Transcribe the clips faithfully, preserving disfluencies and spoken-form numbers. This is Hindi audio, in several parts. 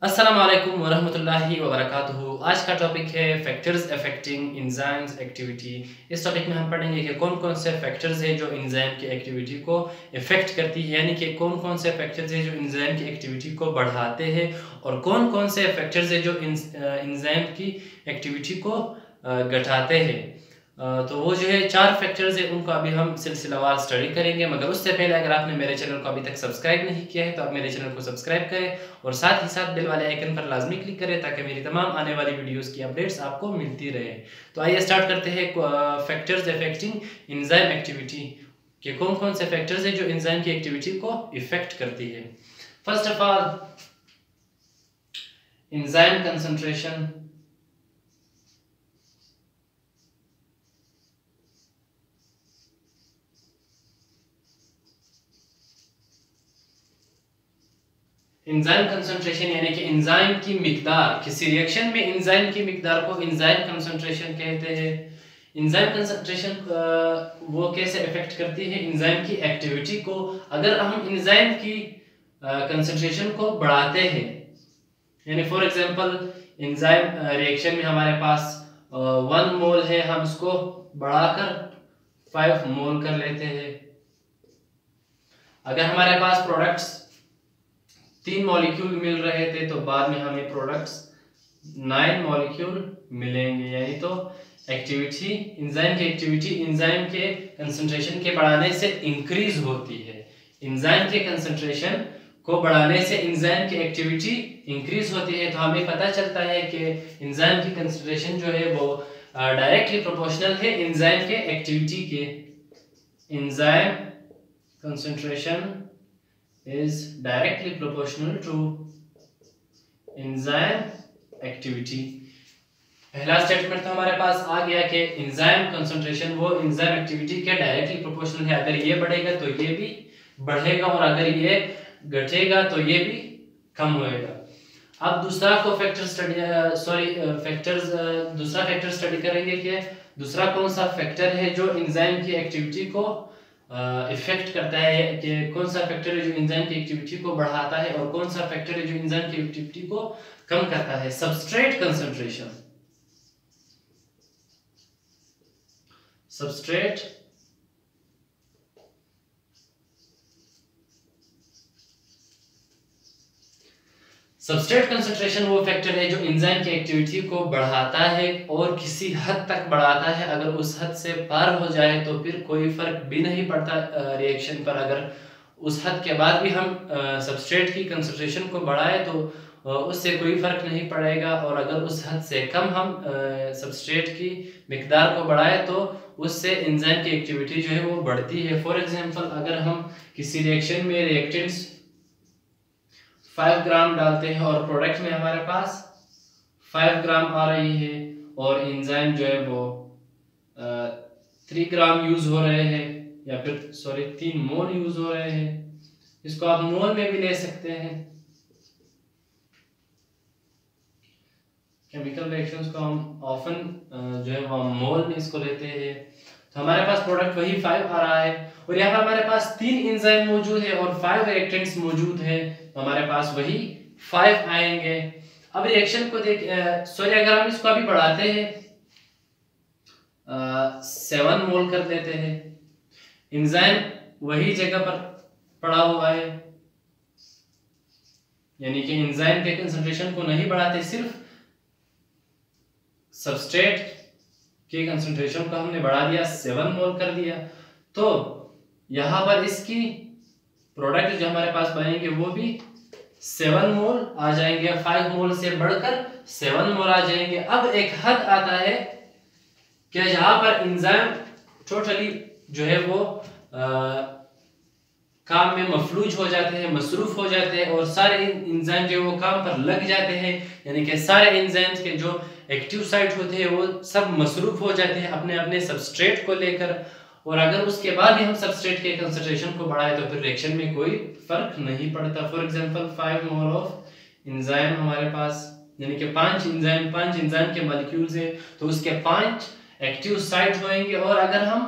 अस्सलाम वालेकुम वरहमतुल्लाहि वबरकातुहू। आज का टॉपिक है फैक्टर्स अफेक्टिंग एंजाइम्स एक्टिविटी। इस टॉपिक में हम पढ़ेंगे कि कौन कौन से फैक्टर्स हैं जो एंजाइम की एक्टिविटी को इफेक्ट करती है, यानी कि कौन कौन से फैक्टर्स हैं जो एंजाइम की एक्टिविटी को बढ़ाते हैं और कौन कौन से फैक्टर्स हैं जो एंजाइम की एक्टिविटी को घटाते हैं। तो वो जो है चार फैक्टर्स है, उनको अभी हम सिलसिलावार स्टडी करेंगे। मगर उससे पहले अगर आपने मेरे चैनल को अभी तक सब्सक्राइब नहीं किया है तो आप मेरे चैनल को सब्सक्राइब करें और साथ ही साथ बेल वाले आइकन पर लाजमी क्लिक करें ताकि मेरी तमाम आने वाली वीडियोस की अपडेट्स आपको मिलती रहे। तो आइए स्टार्ट करते हैं फैक्टर्स अफेक्टिंग एंजाइम एक्टिविटी के कौन कौन से फैक्टर्स है जो एंजाइम की एक्टिविटी को इफेक्ट करती है। First of all, enzyme concentration. Enzyme concentration यानी कि एंजाइम की मिकदार, किसी रिएक्शन में एंजाइम की मिकदार को एंजाइम कंसंट्रेशन कहते हैं। एंजाइम कंसंट्रेशन वो कैसे इफेक्ट करती है एंजाइम की एक्टिविटी को। अगर हम एंजाइम की कंसंट्रेशन को बढ़ाते हैं, यानी फॉर एग्जांपल एंजाइम रिएक्शन में हमारे पास वन मोल है, हम इसको बढ़ाकर फाइव मोल कर लेते हैं। अगर हमारे पास प्रोडक्ट्स तीन मॉलिक्यूल मिल रहे थे तो बाद में हमें प्रोडक्ट्स नाइन मॉलिक्यूल मिलेंगे, यानी तो एक्टिविटी एंजाइम की एक्टिविटी एंजाइम के कंसंट्रेशन के बढ़ाने से इंक्रीज होती है। एंजाइम के कंसंट्रेशन को बढ़ाने से एंजाइम की एक्टिविटी इंक्रीज होती है। तो हमें पता चलता है कि एंजाइम की कंसंट्रेशन जो है वो डायरेक्टली प्रोपोर्शनल है एंजाइम के एक्टिविटी के। Enzyme concentration is directly proportional to enzyme activity। पहला स्टेटमेंट तो हमारे पास आ गया कि एंजाइम कंसंट्रेशन वो एंजाइम एक्टिविटी के डायरेक्टली प्रोपोर्शनल है। अगर ये बढ़ेगा तो ये भी बढ़ेगा और अगर ये घटेगा तो ये भी कम होएगा। अब दूसरा को फैक्टर स्टडी सॉरी फैक्टर्स दूसरा फैक्टर स्टडी करेंगे कि दूसरा कौन सा फैक्टर है जो एंजाइम की एक्टिविटी को इफेक्ट uh, करता है, कि कौन सा फैक्टर है जो एंजाइम की एक्टिविटी को बढ़ाता है और कौन सा फैक्टर है जो एंजाइम की एक्टिविटी को कम करता है। Substrate concentration. Substrate substrate concentration वो फैक्टर है जो एंजाइम की एक्टिविटी को बढ़ाता है और किसी हद तक बढ़ाता है। अगर उस हद से पार हो जाए तो फिर कोई फर्क भी नहीं पड़ता रिएक्शन पर। अगर उस हद के बाद भी हम सबस्ट्रेट की कंसंट्रेशन को बढ़ाए तो उससे कोई फर्क नहीं पड़ेगा, और अगर उस हद से कम हम सबस्ट्रेट की मिकदार को बढ़ाए तो उससे एंजाइम की एक्टिविटी जो है वो बढ़ती है। फॉर एग्जांपल, अगर हम किसी रिएक्शन में रिएक्टेंट्स फाइव ग्राम डालते हैं और प्रोडक्ट में हमारे पास फाइव ग्राम आ रही है और एंजाइम जो है वो थ्री ग्राम यूज हो रहे हैं, या फिर सॉरी तीन मोल यूज हो रहे हैं। इसको आप मोल में भी ले सकते हैं। केमिकल रिएक्शंस को हम ऑफन जो है वो मोल में इसको लेते हैं। तो हमारे पास प्रोडक्ट वही फाइव आ रहा है और यहाँ पर हमारे पास तीन एंजाइम मौजूद है और फाइव रिएक्टेंट्स मौजूद है, तो हमारे पास वही फाइव आएंगे। अब रिएक्शन को देख सॉरी अगर हम इसको अभी बढ़ाते हैं सेवन मोल कर देते हैं, एंजाइम वही जगह पर पड़ा हुआ है, यानी कि एंजाइम के कंसंट्रेशन को नहीं बढ़ाते, सिर्फ सबस्ट्रेट के कंसंट्रेशन को हमने बढ़ा दिया, सेवन मोल कर दिया। तो यहां पर इसकी प्रोडक्ट जो हमारे पास बनेंगे वो भी सेवन मोल आ जाएंगे, फाइव मोल से बढ़कर सेवन मोल आ जाएंगे। अब एक हद आता है कि जहां पर एंजाइम टोटली जो है वो आ, काम में मफलूज हो जाते हैं, मसरूफ हो जाते हैं और सारे एंजाइम जो वो काम पर लग जाते हैं, यानी कि सारे एंजाइम्स के जो एक्टिव साइट होते हैं वो सब मसरूफ हो जाते हैं अपने अपने सबस्ट्रेट को लेकर। और अगर उसके बाद भी हम सबस्ट्रेट के कंसंट्रेशन को बढ़ाए तो फिर रिएक्शन में कोई फर्क नहीं पड़ता। For example five mole of enzyme हमारे पास, यानी कि पांच एंजाइम पांच एंजाइम के मॉलिक्यूल्स हैं तो उसके पांच एक्टिव साइट होंगे, और अगर हम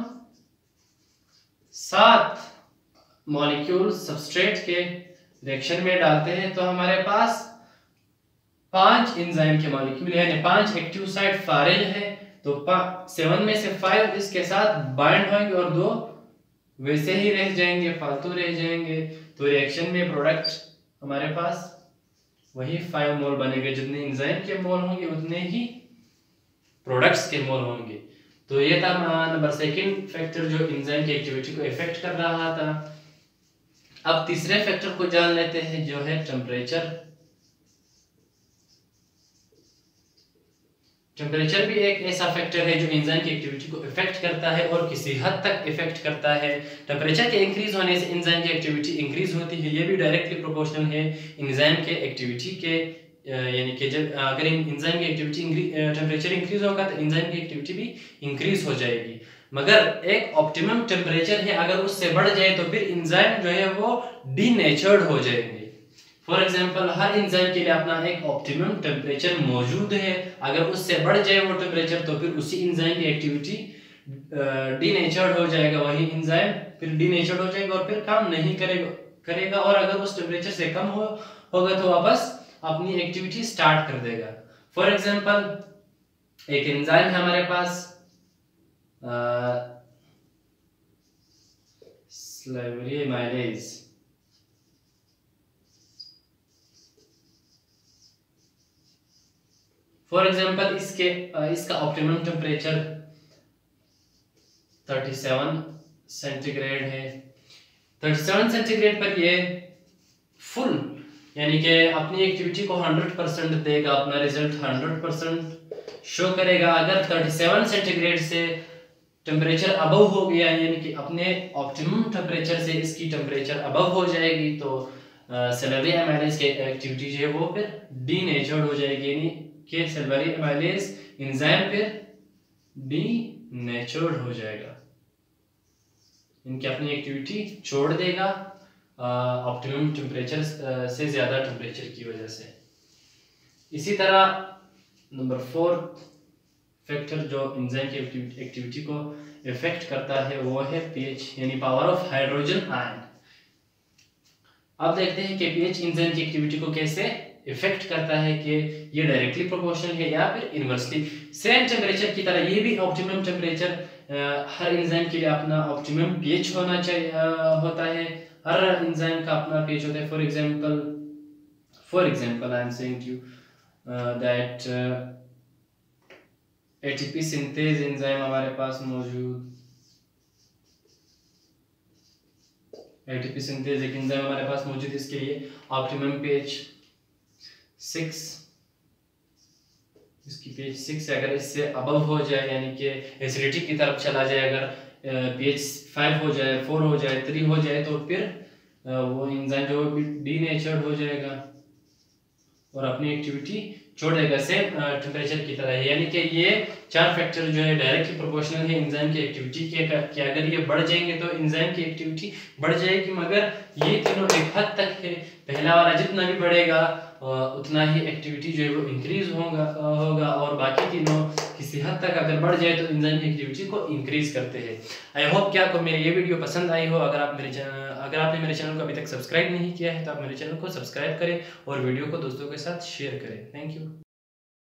सात मॉलिक्यूल सबस्ट्रेट के रिएक्शन में डालते हैं तो हमारे पास पांच एंजाइम के मॉलिक्यूल यानी पांच एक्टिव साइट फारिग है, तो सेवन में से फाइव इसके साथ बाइंड होंगे और दो वैसे ही रह जाएंगे, फालतू रह जाएंगे। तो रिएक्शन में प्रोडक्ट हमारे पास वही फाइव मोल बनेंगे, जितने एंजाइम के मोल होंगे उतने ही प्रोडक्ट्स के मोल होंगे। तो ये था नंबर सेकंड फैक्टर जो एंजाइम की एक्टिविटी को इफेक्ट कर रहा था। अब तीसरे फैक्टर को जान लेते हैं जो है टेम्परेचर। टेम्परेचर भी एक ऐसा फैक्टर है जो एंजाइम की एक्टिविटी को इफेक्ट करता है और किसी हद तक इफेक्ट करता है। टेम्परेचर के इंक्रीज होने से एंजाइम की एक्टिविटी इंक्रीज होती है, ये भी डायरेक्टली प्रोपोर्शनल है एंजाइम के एक्टिविटी के, यानी कि जब अगर एंजाइम की एक्टिविटी टेम्परेचर इंक्रीज होगा तो एंजाइम की एक्टिविटी भी इंक्रीज हो जाएगी। मगर एक ऑप्टिमम टेम्परेचर है, अगर उससे बढ़ जाए तो फिर एंजाइम जो है वो डीनेचर्ड हो जाएंगे। फॉर एग्जाम्पल हर एंजाइम के लिए अपना एक ऑप्टिमम टेम्परेचर मौजूद है, अगर उससे बढ़ जाए वो टेम्परेचर तो फिर उसी एंजाइम की एक्टिविटी डीनेचर्ड हो जाएगा, वही एंजाइम फिर डीनेचर्ड हो जाएगा और फिर काम नहीं करेगा करेगा और अगर उस टेम्परेचर से कम हो होगा तो वापस अपनी एक्टिविटी स्टार्ट कर देगा। फॉर एग्जाम्पल एक एंजाइम है हमारे पास स्लेवरी एमाइलेज, फॉर एग्जाम्पल इसके इसका ऑप्टिमम टेम्परेचर सैंतीस सेंटीग्रेड है। सैंतीस सेंटीग्रेड पर ये फुल यानी कि अपनी एक्टिविटी को हंड्रेड परसेंट देगा, अपना रिजल्ट हंड्रेड परसेंट शो करेगा। अगर सैंतीस सेंटीग्रेड से टेम्परेचर अबव हो गया यानी कि अपने ऑप्टिमम टेम्परेचर से इसकी टेम्परेचर अबव हो जाएगी तो सेलेरी एमाइलेज की एक्टिविटी जो है वो फिर डीनेचर्ड हो जाएगी, यानी कि सेलेरी एमाइलेज एंजाइम फिर डीनेचर्ड हो जाएगा, इनकी अपनी एक्टिविटी छोड़ देगा ऑप्टिमम टेम्परेचर से ज्यादा टेम्परेचर की वजह से। इसी तरह नंबर फोर फैक्टर जो एंजाइम की एक्टिविटी को इफेक्ट करता है वो है पीएच यानी पावर ऑफ हाइड्रोजन आयन। अब देखते हैं कि पीएच एंजाइम की एक्टिविटी को कैसे इफेक्ट करता है, कि ये डायरेक्टली प्रोपोर्शनल है या फिर इनवर्सली। सेम टेम्परेचर की तरह ये भी ऑप्टिमम टेम्परेचर, हर एंजाइम के लिए अपना ऑप्टिमम पीएच होना चाहिए होता है, हर एंजाइम का अपना पीएच होता है। For example for example I am saying to you that ATP synthase enzyme हमारे पास मौजूद, एटीपी सिंथेज एक एंजाइम हमारे पास मौजूद, इसके लिए ऑप्टिमम पीएच सिक्स, इसकी पीएच सिक्स अगर इससे अबव हो जाए यानी कि एसिडिटी की तरफ चला जाए, अगर पीएच फाइव हो जाए, फोर हो जाए, थ्री हो जाए तो फिर वो एंजाइम जो डीनेचर्ड हो जाएगा और अपनी एक्टिविटी छोड़ देगा, सेम टेम्परेचर की तरह है। यानी कि ये चार फैक्टर जो है डायरेक्टली प्रोपोर्शनल है एंजाइम की एक्टिविटी के, कि अगर ये बढ़ जाएंगे तो एंजाइम की एक्टिविटी बढ़ जाएगी, मगर ये तीनों एक हद तक है। पहला वाला जितना भी बढ़ेगा उतना ही एक्टिविटी जो है वो इंक्रीज होगा होगा और बाकी तीनों किसी हद तक अगर बढ़ जाए तो एंजाइम की एक्टिविटी को इंक्रीज करते हैं। आई होप कि आपको मेरी ये वीडियो पसंद आई हो। अगर आप मेरे चैनल अगर आपने मेरे चैनल को अभी तक सब्सक्राइब नहीं किया है तो आप मेरे चैनल को सब्सक्राइब करें और वीडियो को दोस्तों के साथ शेयर करें। Thank you.